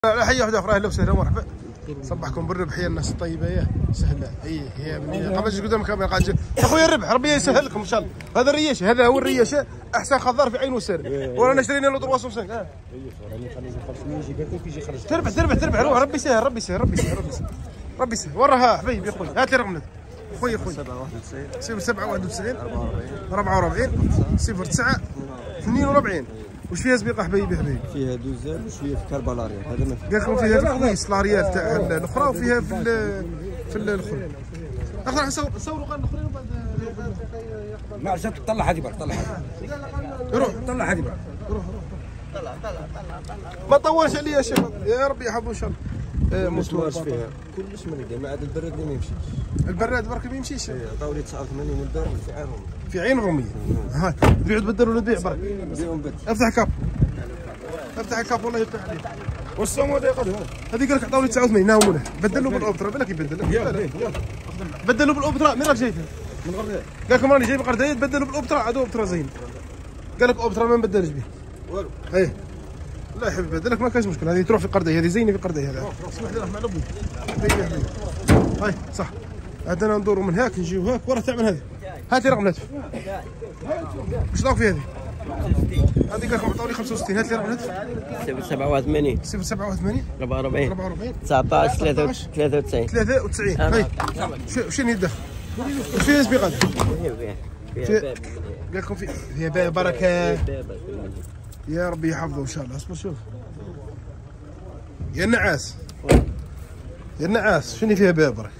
حيا واحدة أخرى، أهلا وسهلا ومرحبا. صبحكم بالربح يا الناس الطيبة يا سهلة. هي من قبل قدام الكاميرا قاعد أخويا الربح ربي يسهل لكم إن شاء الله. هذا الرياشة، هذا هو الرياشة أحسن خضار في عين وسر. ورانا شرينا له 365. تربح روح، ربي يسهل ربي يسهل ربي يسهل ربي يسهل. وراها حبيبي يا خويا، هات لي رقمك خويا 0791 44 09 42. وش فيها سبيقه حبيبي؟ فيها دوزال وشويه في كربلاريا. هذا ما قال لكم فيها الكويس لاريال تاع الاخرى وفيها في الاخرى. اخر نصوروا قال الاخرين وبعد ما عرفت طلع هذه برك، طلع هذه روح طلع هذه برك، روح طلع ما طولش عليا يا شيخ، يا ربي يحفظه ان شاء الله. موتور فيها كلش مريقه، ما عاد البراد اللي ما يمشيش. البراد برك ما يمشيش. عطاولي 89 والدار في عين رومي. في عين روميه. ها تبيع تبدل ولا تبيع برك؟ نبيعو نبدل. افتح كاب، افتح الكاب والله يفتح عليك. والسوم هذا يقعد هذه قال لك عطاولي 89 ناومونه. بدلوا بالاوبترا بالك يبدل لك. بدلوا بالاوبترا. من راك جايته؟ من غرداء. قال لكم راني جايب غرداء تبدلوا بالاوبترا، عاد اوبترا زين. قال لك اوبترا ما نبدلش به والو. ايه لا يا حبيبي بدلك ما كاش مشكل. هذه تروح في قرداي، هذه زينه في قرداي. هذا اسمح لي راح مع لبي حبيبي حبيبي. هاي صح عندنا ندوروا من هاك نجيو هاك ورا تاع من هذه. هاتي رقم الهاتف. وش ضاق في هذه؟ هذه قال لكم عطوني 65. هات لي رقم الهاتف. 87 87 44 19 93 93. هاي شنو يدخل؟ وش فيها سبيق هذا؟ قال لكم فيها باب بركه يا ربي يحفظه ان شاء الله. اصبر شوف يا النعاس، يا النعاس شنو فيها باب برك؟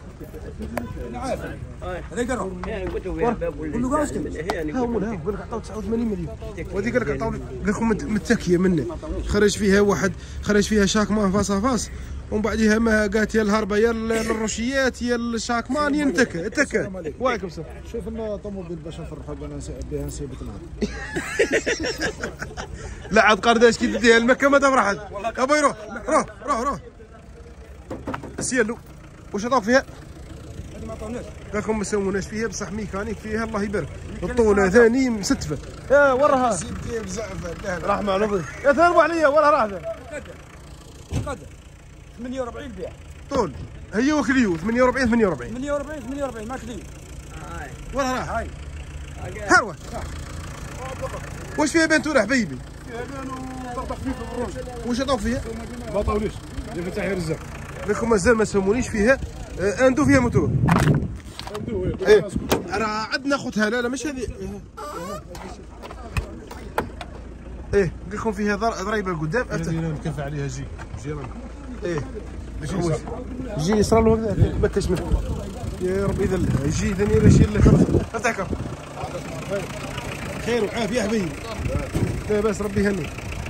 هذا قرب قلت له فيها باب ولا ها هو ها قال لك عطاو 89 مليون. وهذه قال لك عطاو قال لكم متكيه منه. خرج فيها واحد، خرج فيها شاكمان فاس ومن بعدها ما قالت يا الهربه يا الرشيات يا الشاكمان ينتكى اتكى. وعليكم السلام. شوف لنا طوموبيل باش نفرحوا بها نسيبك معاه. لا عاد قرداش كي تديها لمكه ما تفرحت. ابوي روح سيلو. واش عطاوك فيها؟ ما عطاوناش. قال لكم ما سووناش فيها بصح ميكانيك فيها الله يبارك. الطولة ثاني مستفة. يا وراها راح مع نبض يا تهربوا عليا ولا راح قدر 48 بيع طول هي وكليو 48 ما كليو. ولا راح هروة. واش فيها بنتورة حبيبي؟ فيها بان وطرطق خفيف بالروج. واش عطاوك فيها؟ ما عطاوليش اللي فتح غير الزق. قال لكم مازال ما سمونيش فيها. اندو فيها موتور. اندو ايه راه عندنا خوتها. لا مش هذه. ايه قال لكم فيها ضريبه قدام. افتح نكفى عليها جي رانا. ايه جي يصرى له هكذا ما كاش منه. يا ربي يذلها يجي ثاني ولا شي اللي خلص. افتح كف خير وعافيه يا حبيبي. لا باس ربي يهنيك.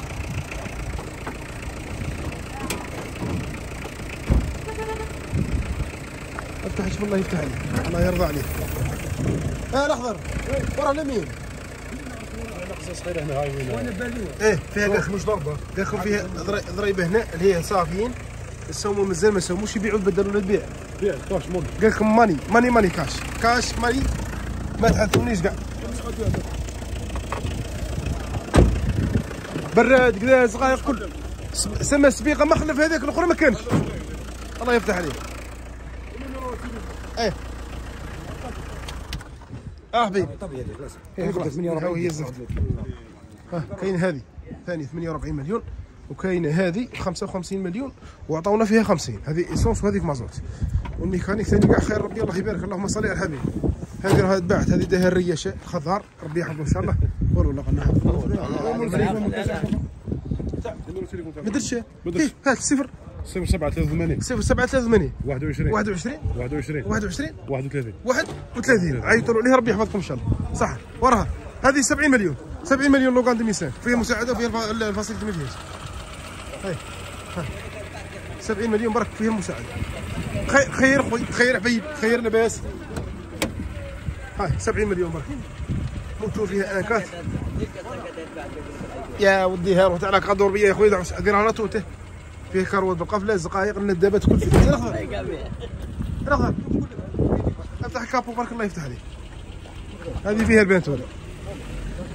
افتح شوف الله يفتح عليك الله يرضى عليك. الاخضر ورا اليمين. نقص صغيره هنا هاي وين. ايه فيها مش ضربه. داخل فيها ضريبه هنا اللي هي صافيين. السومو مازال ما سوموش يبيعوا يبدلوا للبيع. بيع كاش مول. قال لكم ماني كاش ماني ما تحثونيش كاع. براد كذا صغير كل سما السبيقه مخلف هذاك الاخرى ما كانش. الله يفتح عليك. ايه حبيبي طبيعي خلاص. هي الزفت. كاين هذه ثاني 48 مليون وكاينه هذه 55 مليون وعطاونا فيها 50. هذه ايسونس وهذيك مازوت. والميكانيك ثاني كاع خير ربي الله يبارك. اللهم صل على الحبيب. هذه راه تباعت. هذه داها الرياشه خضار ربي يحفظه ان شاء الله. ولا قلنا ما درتش. هات 0 783 0783 21 21 31 31 عيطوا عليه ربي يحفظكم ان شاء الله. صح وراها هذه 70 مليون لوغان دي ميسان فيها مساعده وفيها الفاسيلتي ما فيهاش. هاي 70 مليون برك فيها المساعده. خير خويا خير حبيب خير لاباس. هاي 70 مليون برك. موتور فيها انكات يا ودي ها روح على قدور بيا يا خويا ديرها على توته. فيه كروت بالقفله الزقايق الندابات كل شيء. الاخضر افتح الكابو بارك الله يفتح عليك. هذه فيها البنتوره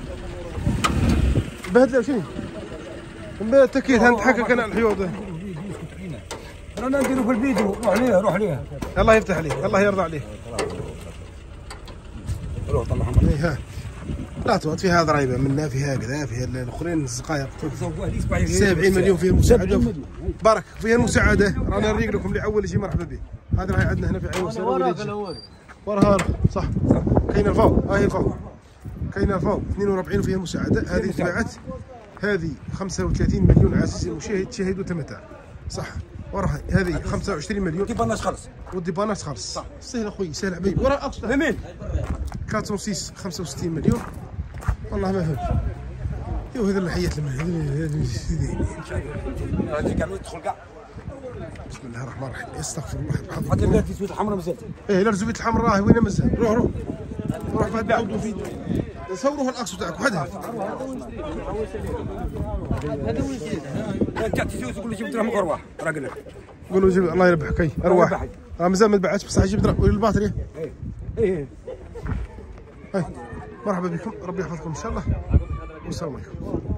بهدله شنو؟ التكييف هنتحكك انا الحيوط. رانا نديرو في الفيديو. روح ليه الله يفتح عليك، الله يرضى عليك. روح طلعهم. ها لا توات فيها ضريبه منا، فيها كذا، فيها الاخرين الزقايق 70 مليون فيها المساعده. بارك فيها المساعده. رانا نريق لكم اللي اول يجي مرحبا به. هذا راهي عندنا هنا في عين وسيره وراها صح. كاين الفوق، هاي الفوق كاين الفوق 42 فيها مساعده. هذه تباعت، هذه 35 مليون عزيزي المشاهد، تشاهد وتمتع صح. وراها هذه 25 مليون. ديباناج خلص، والديبانات خالص صح. سهل اخوي سهل حبيبي. وراه اقصى يمين 406 65 مليون. والله ما فهمت. يو هذا اللي حيات لنا هذه كاع يدخل كاع. بسم الله الرحمن الرحيم. استغفر الله. هذه بلاد الزويت الحمراء مازال. ايه لا الزويت الحمراء راهي وين مازال. روح روح روح بعد نعاودوا في صوروها الاقصى تاعك وحدها. انت تجي تقول لي جبت لهم ارواح راقل لك. قولوا جيب الله يربحك. اي ارواح مازال ما تبعتش بصح جبت الباتري. ايه مرحبا بكم، ربي يحفظكم ان شاء الله والسلام عليكم.